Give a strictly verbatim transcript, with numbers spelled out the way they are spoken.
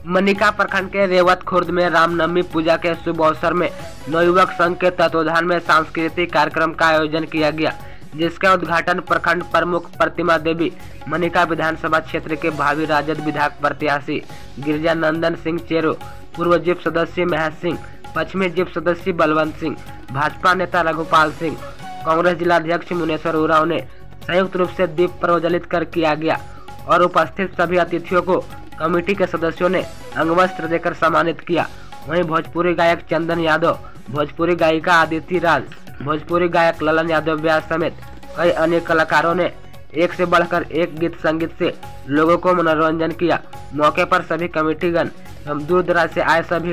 मनिका प्रखंड के रेवत खुर्द में रामनवमी पूजा के शुभ अवसर में नवयुवक संघ के तत्वाधान में सांस्कृतिक कार्यक्रम का आयोजन किया गया, जिसका उद्घाटन प्रखंड प्रमुख प्रतिमा देवी, मनिका विधानसभा क्षेत्र के भावी राजद विधायक प्रत्याशी गिरिजानंदन सिंह चेरो, पूर्व जिप सदस्य महेश सिंह, पश्चिमी जिप सदस्य बलवंत सिंह, भाजपा नेता रघुपाल सिंह, कांग्रेस जिलाध्यक्ष मुनेश्वर उरांव ने संयुक्त रूप से दीप प्रज्वलित कर किया गया और उपस्थित सभी अतिथियों को कमेटी के सदस्यों ने अंगवस्त्र देकर सम्मानित किया। वहीं भोजपुरी गायक चंदन यादव, भोजपुरी गायिका आदिति राज, भोजपुरी गायक ललन यादव व्यास समेत कई अन्य कलाकारों ने एक से बढ़कर एक गीत संगीत से लोगों को मनोरंजन किया। मौके पर सभी कमेटीगण एवं दूर दराज से आए सभी